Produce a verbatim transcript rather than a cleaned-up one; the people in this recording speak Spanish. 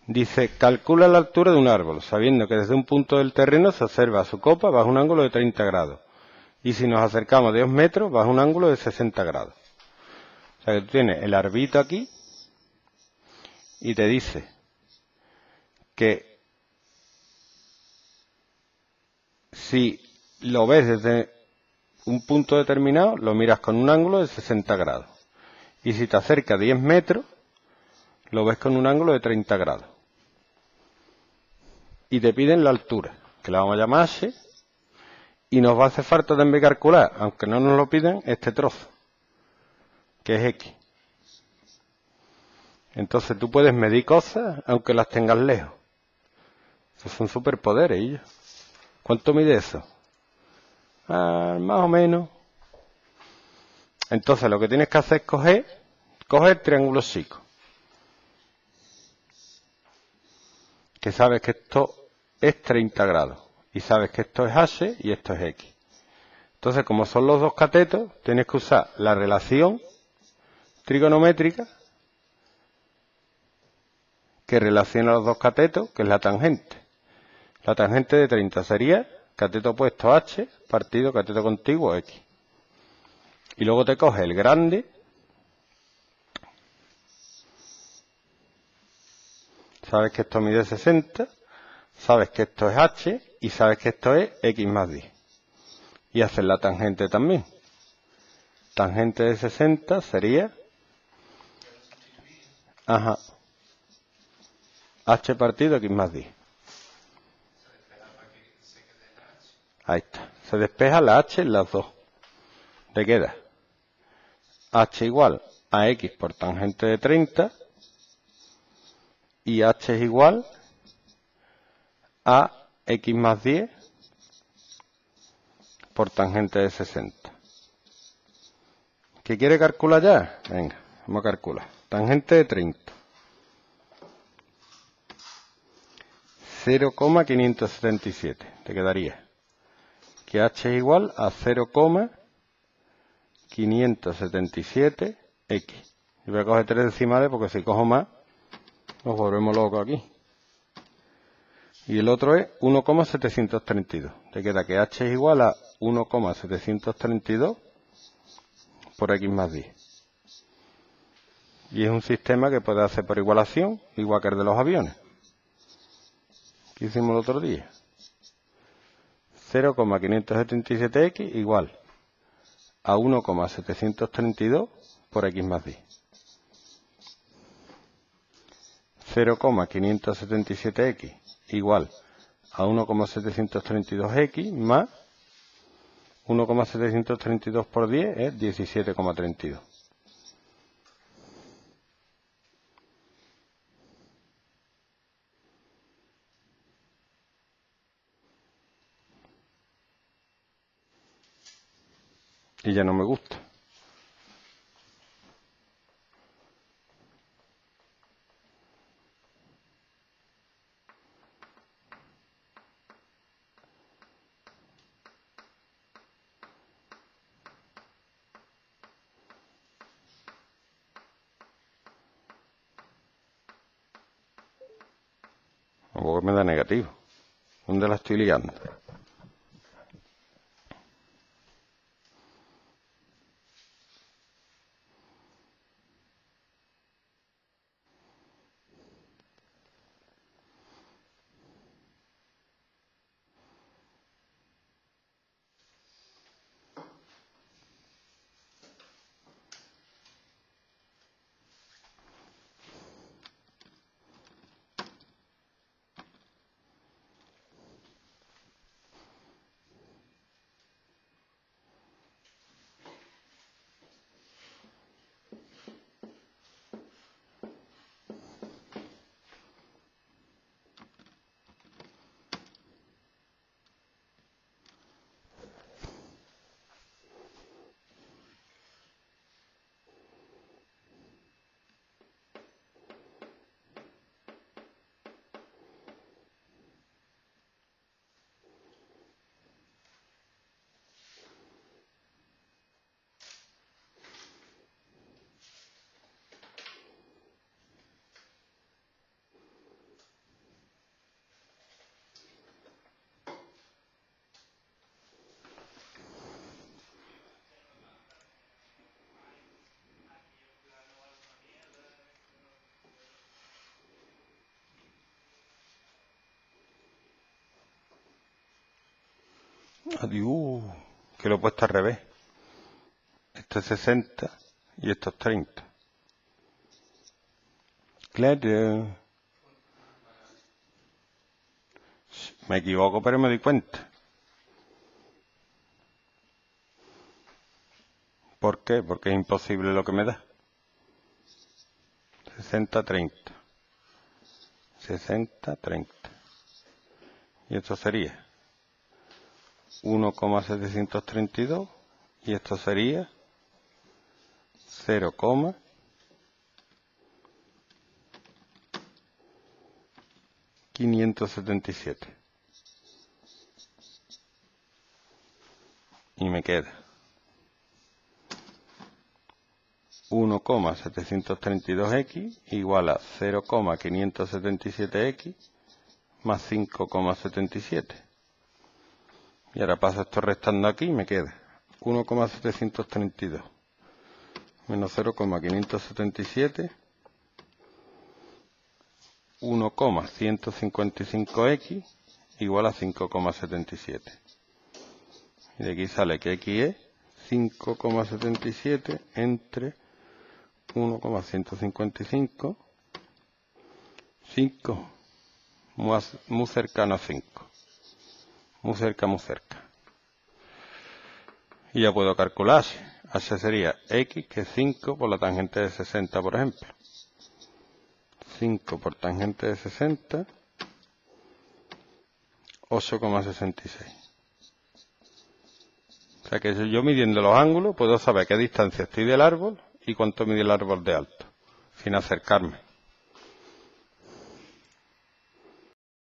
Dice, calcula la altura de un árbol, sabiendo que desde un punto del terreno se observa su copa bajo un ángulo de treinta grados. Y si nos acercamos de dos metros, bajo un ángulo de sesenta grados. O sea que tú tienes el arbito aquí y te dice que si lo ves desde un punto determinado, lo miras con un ángulo de sesenta grados. Y si te acercas diez metros, lo ves con un ángulo de treinta grados. Y te piden la altura, que la vamos a llamar H, y nos va a hacer falta también calcular, aunque no nos lo piden, este trozo, que es X. Entonces tú puedes medir cosas, aunque las tengas lejos. Esos son superpoderes, ellos. ¿Cuánto mide eso? Ah, más o menos. Entonces lo que tienes que hacer es coger, coger el triángulo psico. Que sabes que esto es treinta grados. Y sabes que esto es H y esto es X. Entonces, como son los dos catetos, tienes que usar la relación trigonométrica que relaciona los dos catetos, que es la tangente. La tangente de treinta sería cateto opuesto H partido cateto contiguo X. Y luego te coges el grande, sabes que esto mide sesenta, sabes que esto es H y sabes que esto es X más diez. Y haces la tangente también. Tangente de sesenta sería ajá, H partido X más diez. Ahí está. Se despeja la H en las dos. Te queda H igual a X por tangente de treinta y H es igual a X más diez por tangente de sesenta. ¿Qué quiere calcular ya? Venga, vamos a calcular. Tangente de treinta. cero coma quinientos setenta y siete. Te quedaría que H es igual a cero coma quinientos setenta y siete X. Y voy a coger tres decimales porque si cojo más nos volvemos locos aquí. Y el otro es uno coma setecientos treinta y dos. Te queda que H es igual a uno coma setecientos treinta y dos por X más diez. Y es un sistema que puede hacer por igualación, igual que el de los aviones, que hicimos el otro día. cero coma quinientos setenta y siete X igual a uno coma setecientos treinta y dos por X más diez. cero coma quinientos setenta y siete X igual a uno coma setecientos treinta y dos X más uno coma setecientos treinta y dos por diez es diecisiete coma treinta y dos. Y ya no me gusta. O me da negativo. ¿Dónde la estoy liando? Adiós, que lo he puesto al revés. Esto es sesenta y esto es treinta. Claro. Me equivoco, pero me doy cuenta. ¿Por qué? Porque es imposible lo que me da. sesenta, treinta. sesenta, treinta. Y esto sería uno coma setecientos treinta y dos y esto sería cero, quinientos setenta y siete. Y me queda uno coma setecientos treinta y dos equis igual a cero coma quinientos setenta y siete equis más cinco coma setenta y siete. Y ahora paso esto restando aquí y me queda uno coma setecientos treinta y dos menos cero coma quinientos setenta y siete, uno coma ciento cincuenta y cinco equis igual a cinco coma setenta y siete. Y de aquí sale que X es cinco coma setenta y siete entre uno coma ciento cincuenta y cinco, cinco, muy, muy cercano a cinco. Muy cerca, muy cerca. Y ya puedo calcular. H sería X, que es cinco por la tangente de sesenta, por ejemplo. cinco por tangente de sesenta, ocho coma sesenta y seis. O sea que yo midiendo los ángulos puedo saber qué distancia estoy del árbol y cuánto mide el árbol de alto, sin acercarme.